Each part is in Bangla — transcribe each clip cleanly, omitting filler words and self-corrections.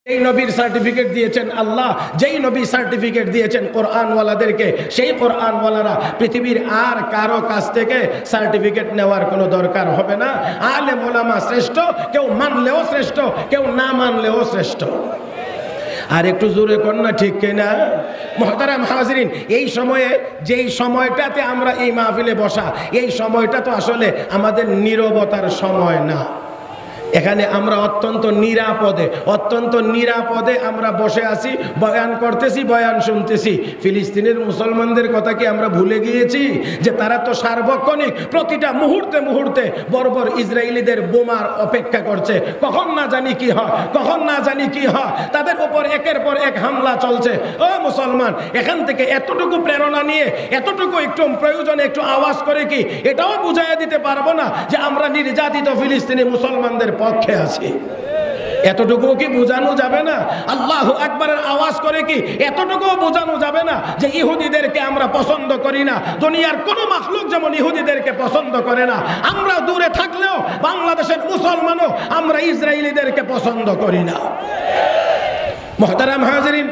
এই নবীর সার্টিফিকেট দিয়েছেন আল্লাহ, যেই নবী সার্টিফিকেট দিয়েছেন কোরআনওয়ালাদেরকে, সেই কোরআনওয়ালারা পৃথিবীর আর কারো কাছ থেকে সার্টিফিকেট নেওয়ার কোনো দরকার হবে না। আলেম ওলামা শ্রেষ্ঠ, কেউ মানলেও শ্রেষ্ঠ, কেউ না মানলেও শ্রেষ্ঠ। আর একটু জোরে কন্যা ঠিক কিনা? মুহতারাম হাজিরিন, এই সময়ে যেই সময়টাতে আমরা এই মাহফিলে বসা, এই সময়টা তো আসলে আমাদের নীরবতার সময় না। এখানে আমরা অত্যন্ত নিরাপদে আমরা বসে আছি, বয়ান করতেছি, বয়ান শুনতেছি। ফিলিস্তিনের মুসলমানদের কথা কি আমরা ভুলে গিয়েছি যে তারা তো সার্বক্ষণিক প্রতিটা মুহূর্তে বর্বর ইসরায়েলিদের বোমার অপেক্ষা করছে, কখন না জানি কি হয়, তাদের উপর একের পর এক হামলা চলছে। ও মুসলমান, এখান থেকে এতটুকু প্রেরণা নিয়ে, এতটুকু একটু প্রয়োজনে একটু আওয়াজ করে কি এটাও বুঝাইয়া দিতে পারবো না যে আমরা নির্যাতিত ফিলিস্তিনি মুসলমানদের পক্ষে আছি? এতটুকু কি বোঝানো যাবে না? আল্লাহু আকবারের আওয়াজ করে কি এতটুকু বোঝানো যাবে না যে ইহুদিদেরকে আমরা পছন্দ করি না? দুনিয়ার কোন মাখলুক যেমন ইহুদিদেরকে পছন্দ করে না, আমরা দূরে থাকলেও বাংলাদেশের মুসলমানও আমরা ইসরায়েলিদেরকে পছন্দ করি না। মুহতারাম হাজিরিন,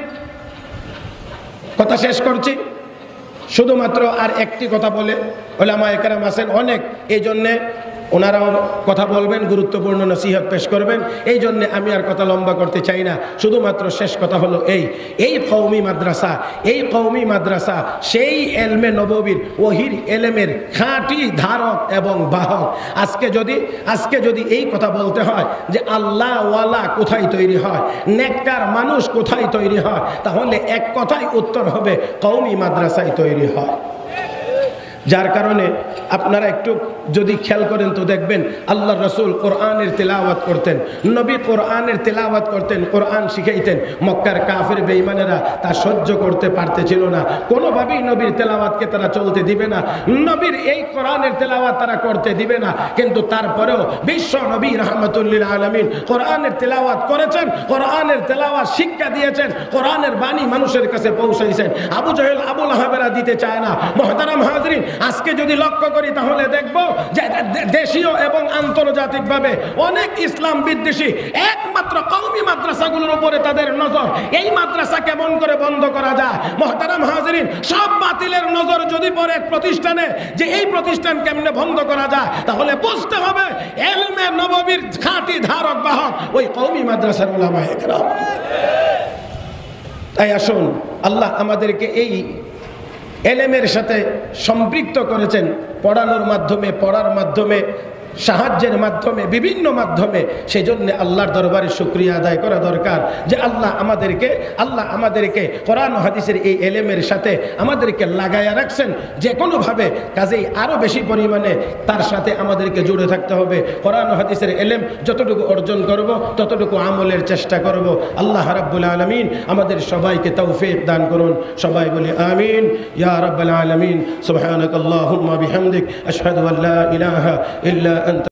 কথা শেষ করছি। শুধুমাত্র আর একটি কথা বলে, উলামায়ে কেরাম আছেন অনেক, এই জন্যে ওনারাও কথা বলবেন, গুরুত্বপূর্ণ নসিহত পেশ করবেন, এই জন্য আমি আর কথা লম্বা করতে চাই না। শুধুমাত্র শেষ কথা হলো এই কওমি মাদ্রাসা সেই এলমে নববীর, ওহির এলেমের খাঁটি ধারক এবং বাহক। আজকে যদি এই কথা বলতে হয় যে আল্লাহ ওয়ালা কোথায় তৈরি হয়, নেককার মানুষ কোথায় তৈরি হয়, তাহলে এক কথাই উত্তর হবে কওমি মাদ্রাসায় তৈরি হয়। যার কারণে আপনারা একটু যদি খেয়াল করেন তো দেখবেন আল্লাহ রসুল কোরআনের তেলাওয়াত করতেন, নবী কোরআনের তেলাওয়াত করতেন, কোরআন শিখাইতেন। মক্কার কাফের বেঈমানেরা তা সহ্য করতে পারতেছিল না, কোনোভাবেই নবীর তেলাওয়াতকে তারা চলতে দিবে না, নবীর এই কোরআনের তেলাওয়াত তারা করতে দিবে না। কিন্তু তারপরেও বিশ্ব নবী রাহমাতুল্লিল আলামিন কোরআনের তেলাওয়াত করেছেন, কোরআনের তেলাওয়াত শিক্ষা দিয়েছেন, কোরআনের বাণী মানুষের কাছে পৌঁছাইছেন। আবু জহেল আবু লাহাবেরা দিতে চায় না। মুহতারাম হাজরিন, আজকে যদি লক্ষ্য করি তাহলে দেখব যে দেশীয় এবং আন্তর্জাতিকভাবে অনেক ইসলাম বিদ্বেষী একমাত্র কওমি মাদ্রাসাগুলোর উপরে তাদের নজর। এই মাদ্রাসা কেমন করে বন্ধ করা যায়? মুহতারাম হাজিরিন, সব বাতিলের নজর যদি পড়ে এক প্রতিষ্ঠানে যে এই প্রতিষ্ঠান কেমনে বন্ধ করা যায়, তাহলে বুঝতে হবে ইলমে নববীর খাঁটি ধারক বাহক ওই কওমি মাদ্রাসার উলামায়ে কেরাম। তাই আসুন, আল্লাহ আমাদেরকে এই এলেমের সাথে সম্পৃক্ত করেছেন, পড়ানোর মাধ্যমে, পড়ার মাধ্যমে, সাহায্যের মাধ্যমে, বিভিন্ন মাধ্যমে। সেই জন্য আল্লাহর দরবারে শুকরিয়া আদায় করা দরকার যে আল্লাহ আমাদেরকে কোরআন ও হাদিসের এই এলেমের সাথে আমাদেরকে লাগায়া রাখছেন যে কোনোভাবে। কাজেই আরও বেশি পরিমাণে তার সাথে আমাদেরকে জুড়ে থাকতে হবে। কোরআন ও হাদিসের এলেম যতটুকু অর্জন করব ততটুকু আমলের চেষ্টা করব। আল্লাহ রাব্বুল আলামিন আমাদের সবাইকে তৌফিক দান করুন। সবাই বলি আমিন ইয়া রাব্বাল আলামিন। সুবহানাকাল্লাহুম্মা বিহামদিক আশহাদু আল্লা ইলাহা ইল্লা